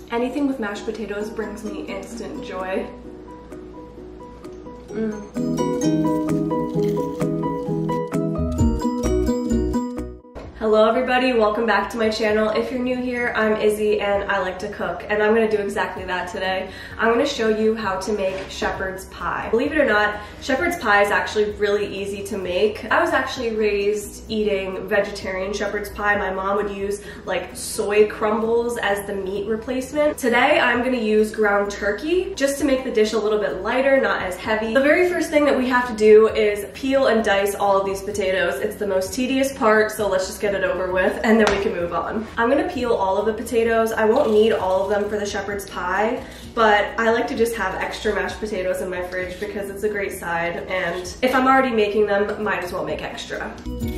Anything with mashed potatoes brings me instant joy. Hello everybody, welcome back to my channel. If you're new here, I'm Izzy and I like to cook, and I'm gonna do exactly that today. I'm gonna show you how to make shepherd's pie. Believe it or not, shepherd's pie is actually really easy to make. I was actually raised eating vegetarian shepherd's pie. My mom would use like soy crumbles as the meat replacement. Today I'm gonna use ground turkey just to make the dish a little bit lighter, not as heavy. The very first thing that we have to do is peel and dice all of these potatoes. It's the most tedious part, so let's just get it over with and then we can move on. I'm gonna peel all of the potatoes. I won't need all of them for the shepherd's pie, but I like to just have extra mashed potatoes in my fridge because it's a great side, and if I'm already making them, might as well make extra.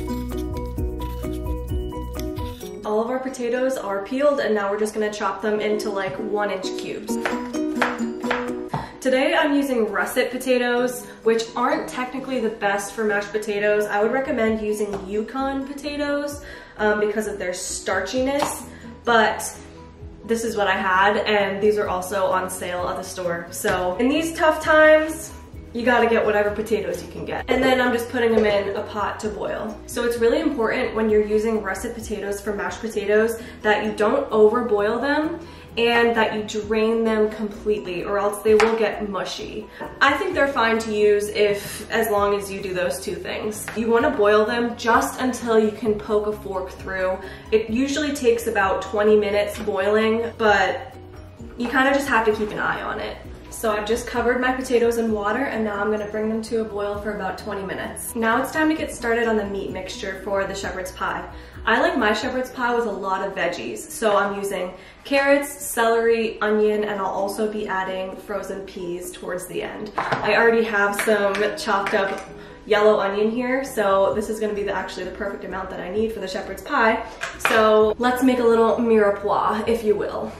All of our potatoes are peeled and now we're just gonna chop them into like 1-inch cubes. Today I'm using russet potatoes, which aren't technically the best for mashed potatoes. I would recommend using yukon potatoes because of their starchiness, but this is what I had, and these are also on sale at the store. So in these tough times, you gotta get whatever potatoes you can get. And then I'm just putting them in a pot to boil. So it's really important when you're using russet potatoes for mashed potatoes that you don't overboil them and that you drain them completely, or else they will get mushy. I think they're fine to use as long as you do those two things. You want to boil them just until you can poke a fork through. It usually takes about 20 minutes boiling, but you kind of just have to keep an eye on it. So I've just covered my potatoes in water and now I'm gonna bring them to a boil for about 20 minutes. Now it's time to get started on the meat mixture for the shepherd's pie. I like my shepherd's pie with a lot of veggies, so I'm using carrots, celery, onion, and I'll also be adding frozen peas towards the end. I already have some chopped up yellow onion here, so this is gonna be actually the perfect amount that I need for the shepherd's pie. So let's make a little mirepoix, if you will.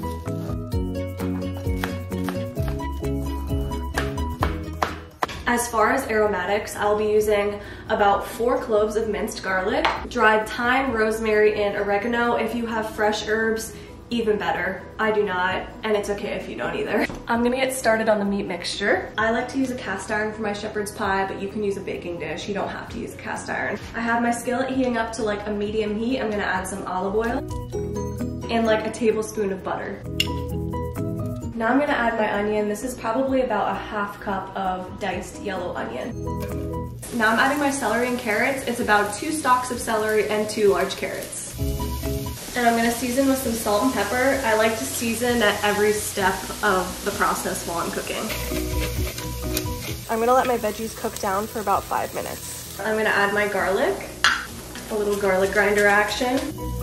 As far as aromatics, I'll be using about 4 cloves of minced garlic, dried thyme, rosemary, and oregano. If you have fresh herbs, even better. I do not, and it's okay if you don't either. I'm gonna get started on the meat mixture. I like to use a cast iron for my shepherd's pie, but you can use a baking dish. You don't have to use a cast iron. I have my skillet heating up to like a medium heat. I'm gonna add some olive oil and like a tablespoon of butter. Now I'm gonna add my onion. This is probably about a half cup of diced yellow onion. Now I'm adding my celery and carrots. It's about 2 stalks of celery and 2 large carrots. And I'm gonna season with some salt and pepper. I like to season at every step of the process while I'm cooking. I'm gonna let my veggies cook down for about 5 minutes. I'm gonna add my garlic, a little garlic grinder action.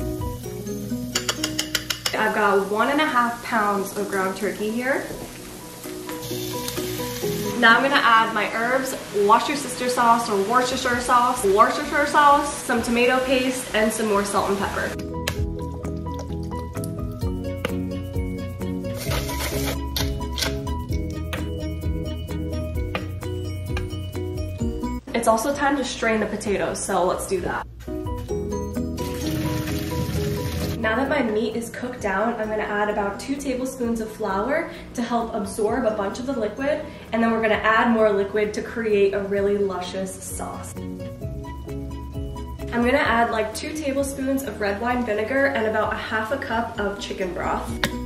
I've got 1.5 pounds of ground turkey here. Now I'm gonna add my herbs, Worcestershire sauce or Worcestershire sauce, some tomato paste, and some more salt and pepper. It's also time to strain the potatoes, so let's do that. Now that my meat is cooked down, I'm gonna add about 2 tablespoons of flour to help absorb a bunch of the liquid, and then we're gonna add more liquid to create a really luscious sauce. I'm gonna add like 2 tablespoons of red wine vinegar and about 1/2 cup of chicken broth.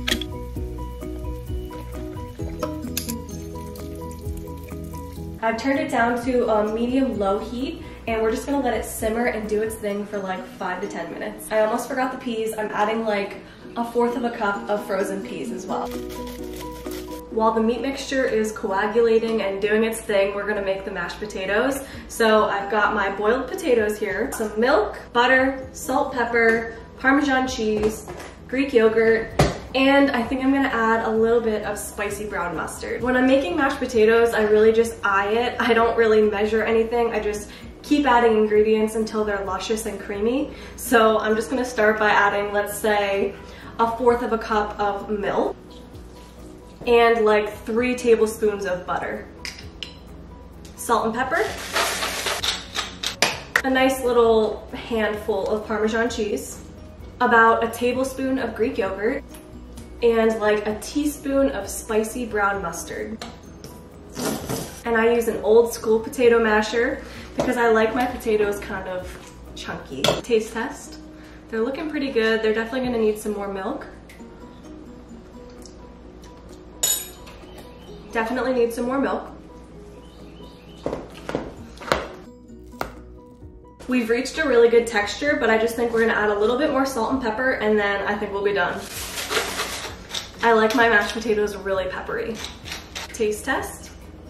I've turned it down to a medium-low heat, and we're just gonna let it simmer and do its thing for like 5 to 10 minutes. I almost forgot the peas. I'm adding like 1/4 cup of frozen peas as well. While the meat mixture is coagulating and doing its thing, we're gonna make the mashed potatoes. So I've got my boiled potatoes here, some milk, butter, salt, pepper, Parmesan cheese, Greek yogurt, and I think I'm gonna add a little bit of spicy brown mustard. When I'm making mashed potatoes, I really just eye it. I don't really measure anything. I just keep adding ingredients until they're luscious and creamy. So I'm just gonna start by adding, let's say, 1/4 cup of milk and like 3 tablespoons of butter. Salt and pepper. A nice little handful of Parmesan cheese. About a tablespoon of Greek yogurt. and like a teaspoon of spicy brown mustard. And I use an old school potato masher because I like my potatoes kind of chunky. Taste test. They're looking pretty good. They're definitely gonna need some more milk. Definitely need some more milk. We've reached a really good texture, but I just think we're gonna add a little bit more salt and pepper, and then I think we'll be done. I like my mashed potatoes really peppery. Taste test.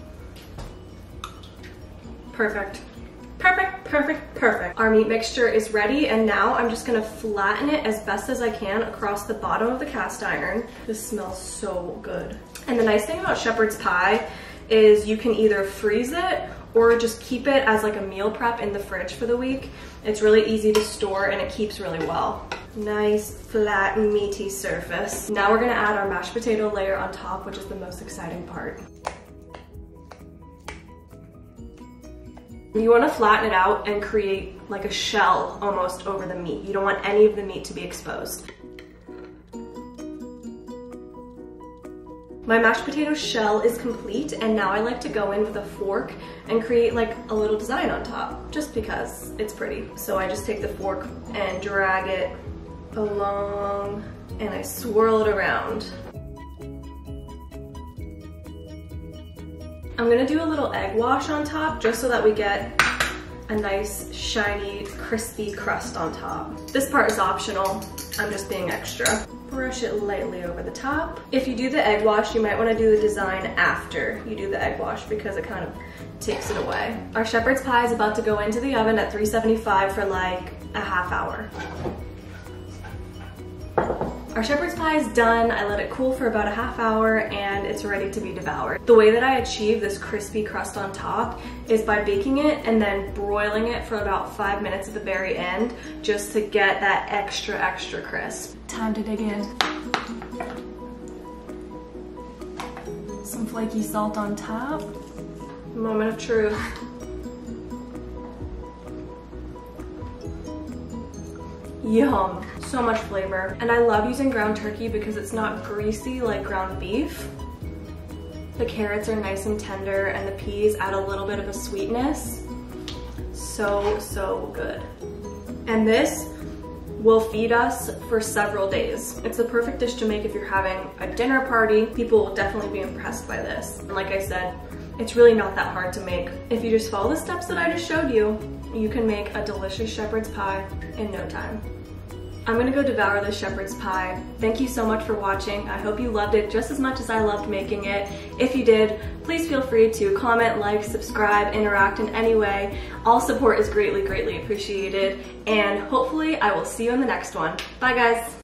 Perfect. Perfect, perfect, perfect. Our meat mixture is ready, and now I'm just gonna flatten it as best as I can across the bottom of the cast iron. This smells so good. And the nice thing about shepherd's pie is you can either freeze it or just keep it as like a meal prep in the fridge for the week. It's really easy to store and it keeps really well. Nice, flat, meaty surface. Now we're gonna add our mashed potato layer on top, which is the most exciting part. You wanna flatten it out and create like a shell almost over the meat. You don't want any of the meat to be exposed. My mashed potato shell is complete, and now I like to go in with a fork and create like a little design on top, just because it's pretty. So I just take the fork and drag it along, and I swirl it around. I'm gonna do a little egg wash on top, just so that we get a nice, shiny, crispy crust on top. This part is optional, I'm just being extra. Brush it lightly over the top. If you do the egg wash, you might want to do the design after you do the egg wash because it kind of takes it away. Our shepherd's pie is about to go into the oven at 375 for like a half hour. Our shepherd's pie is done. I let it cool for about a half hour and it's ready to be devoured. The way that I achieve this crispy crust on top is by baking it and then broiling it for about 5 minutes at the very end, just to get that extra crisp. Time to dig in. Some flaky salt on top. Moment of truth. Yum, so much flavor. And I love using ground turkey because it's not greasy like ground beef. The carrots are nice and tender and the peas add a little bit of a sweetness. So good. And this will feed us for several days. It's the perfect dish to make if you're having a dinner party. People will definitely be impressed by this. And like I said, it's really not that hard to make. If you just follow the steps that I just showed you, you can make a delicious shepherd's pie in no time. I'm gonna go devour this shepherd's pie. Thank you so much for watching. I hope you loved it just as much as I loved making it. If you did, please feel free to comment, like, subscribe, interact in any way. All support is greatly appreciated, and hopefully I will see you in the next one. Bye guys.